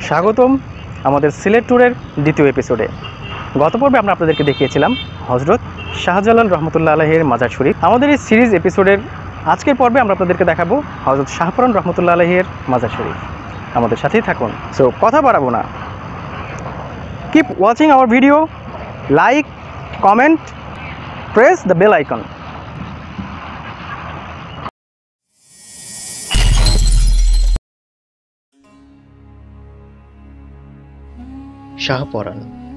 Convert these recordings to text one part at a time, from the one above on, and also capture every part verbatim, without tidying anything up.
স্বাগতম আমাদের সিলেট ট্যুরের দ্বিতীয় এপিসোডে। গত পর্বে আমরা আপনাদেরকে দেখিয়েছিলাম হজরত শাহজালাল রহমতুল্লাহ আলাইহির মাজার শরীফ। আমাদের এই সিরিজ এপিসোডের আজকের পর্বে আমরা আপনাদেরকে দেখাবো হজরত শাহপরান রহমতুল্লাহ আলাইহির মাজার শরীফ। আমাদের সাথেই থাকুন। সো কথা বাড়াবো না, keep watching our video, like, comment, press the bell icon. Shahparan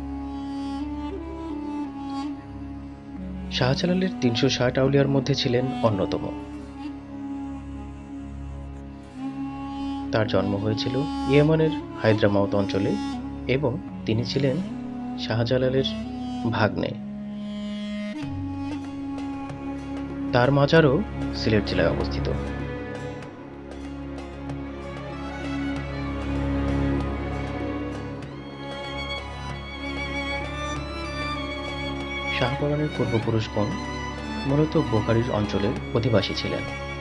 শাহজালালের তিনশো ষাট আউলিয়ার মধ্যে ছিলেন অন্যতম। তার জন্ম হয়েছিল ইয়েমেনের হায়দ্রামাউত অঞ্চলে এবং তিনি ছিলেন শাহজালালের ভাগ্নে। তার মাজারও সিলেট জেলায় অবস্থিত। শাহপরানের পূর্বপুরুষগণ মূলত বোখারির অঞ্চলের অধিবাসী ছিলেন।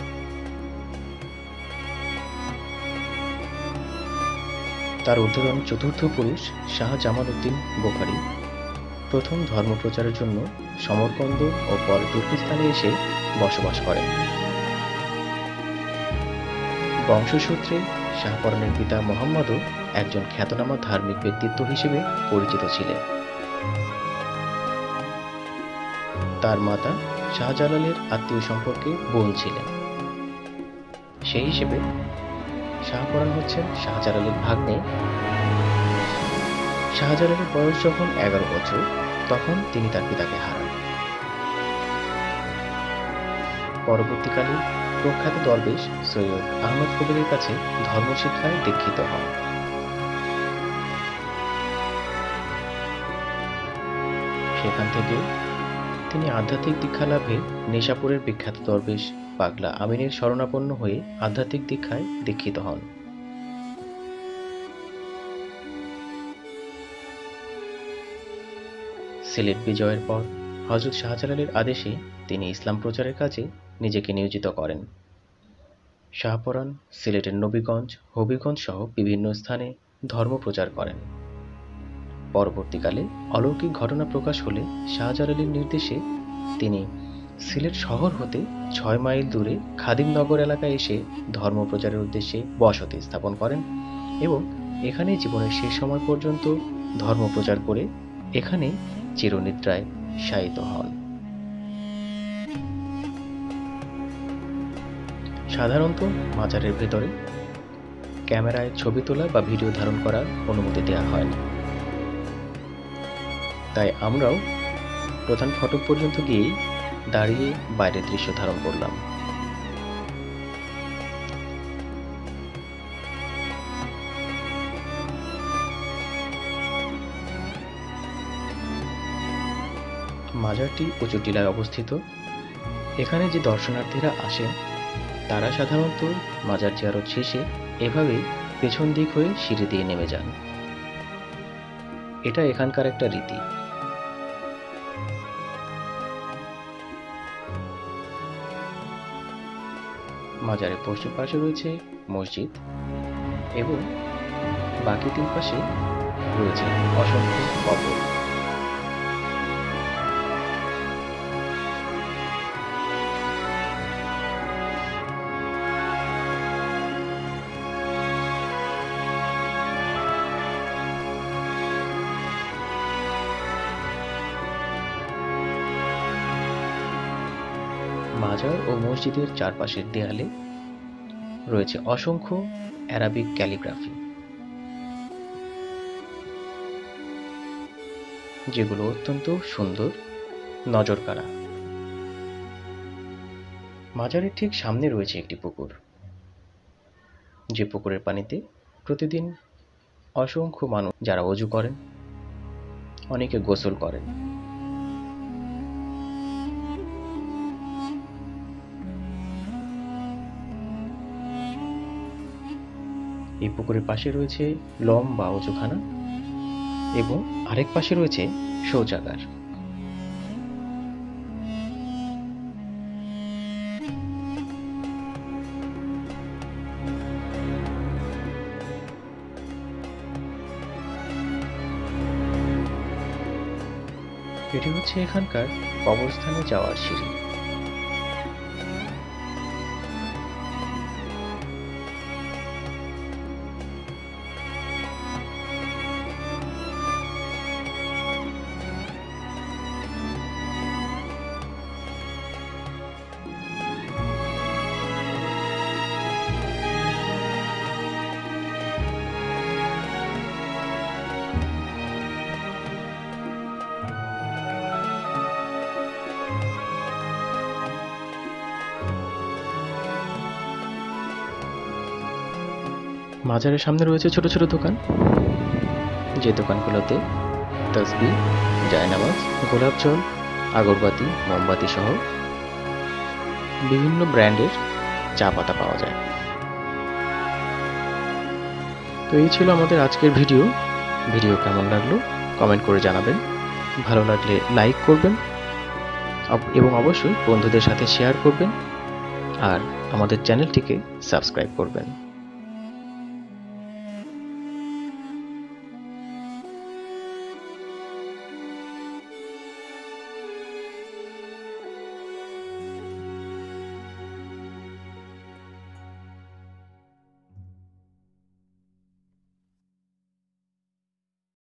তার ঊর্ধ্বতন চতুর্থ পুরুষ শাহ জামাল উদ্দিন বোখারি প্রথম ধর্মপ্রচারের জন্য সমরকন্দ ও পরে তুর্কিস্তানে এসে বসবাস করেন। বংশসূত্রে শাহপরানের পিতা মোহাম্মদও একজন খ্যাতনামা ধার্মিক ব্যক্তিত্ব হিসেবে পরিচিত ছিলেন। তার মাতা শাহজালালের আত্মীয় সম্পর্কে বোন ছিলেন। সেই হিসেবে শাহপরান হচ্ছেন শাহজালালের ভাগ্নে। শাহজালালের বয়স যখন এগারো বছর তখন তিনি তার পিতাকে হারান। পরবর্তীকালে প্রখ্যাত দরবেশ সৈয়দ আহমদ কবিরের কাছে ধর্মশিক্ষায় দীক্ষিত হন। সেখান থেকে তিনি আধ্যাত্মিক দীক্ষা লাভে নেশাপুরের বিখ্যাত দরবেশ পাগলা আমিনের শরণাপন্ন হয়ে আধ্যাত্মিক দীক্ষায় দীক্ষিত হন। সিলেট বিজয়ের পর হযরত শাহজালালের আদেশে তিনি ইসলাম প্রচারের কাজে নিজেকে নিয়োজিত করেন। শাহপরান সিলেটের নবীগঞ্জ, হবিগঞ্জ সহ বিভিন্ন স্থানে ধর্ম প্রচার করেন। পরবর্তীকালে অলৌকিক ঘটনা প্রকাশ হলে শাহজালালের নির্দেশে তিনি সিলেট শহর হতে ছয় মাইল দূরে খাদিমনগর এলাকায় এসে ধর্ম প্রচারের উদ্দেশ্যে বসতি স্থাপন করেন এবং এখানে জীবনের শেষ সময় পর্যন্ত ধর্ম প্রচার করে এখানে চিরনিদ্রায় শায়িত হন। সাধারণত মাজারের ভেতরে ক্যামেরায় ছবি তোলা বা ভিডিও ধারণ করার অনুমতি দেওয়া হয় না, তাই আমরাও প্রধান ফটক পর্যন্ত গিয়েই দাঁড়িয়ে বাইরের দৃশ্য ধারণ করলাম। মাজারটি উঁচু টিলায় অবস্থিত। এখানে যে দর্শনার্থীরা আসেন তারা সাধারণত মাজার জিয়ারত শেষে এভাবেই পেছন দিক হয়ে সিঁড়ি দিয়ে নেমে যান। এটা এখানকার একটা রীতি। মাজারের পশ্চিম পাশে রয়েছে মসজিদ এবং বাকি তিন পাশে রয়েছে অসংখ্য কবর। মাজার ও মসজিদের চারপাশের দেয়ালে রয়েছে অসংখ্য অ্যারাবিক ক্যালিগ্রাফি, যেগুলো অত্যন্ত সুন্দর, নজরকাড়া। মাজারের ঠিক সামনে রয়েছে একটি পুকুর, যে পুকুরের পানিতে প্রতিদিন অসংখ্য মানুষ যারা ওযু করেন, অনেকে গোসল করেন। এই পুকুরের পাশে রয়েছে লম্বা ওযুখানা এবং আরেক পাশে রয়েছে শৌচাগার। এটি হচ্ছে এখানকার কবরস্থানে যাওয়ার সিঁড়ি। মাজারের সামনে রয়েছে ছোট ছোট দোকান, যে দোকানগুলোতে তসবিহ, জায়নামাজ, গোলাপ জল, আগরবাতি, মোমবাতি সহ বিভিন্ন ব্র্যান্ডের চা পাতা পাওয়া যায়। তো এই ছিল আমাদের আজকের ভিডিও। ভিডিও কেমন লাগলো কমেন্ট করে জানাবেন, ভালো লাগলে লাইক করবেন এবং অবশ্যই বন্ধুদের সাথে শেয়ার করবেন আর আমাদের চ্যানেলটিকে সাবস্ক্রাইব করবেন।